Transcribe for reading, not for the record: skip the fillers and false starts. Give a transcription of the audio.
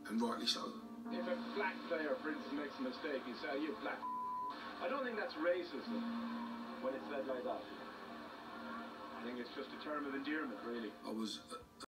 and rightly so. If a black player, for instance, makes a mistake, you say, "You black." I don't think that's racism when it's said like that. I think it's just a term of endearment, really. I was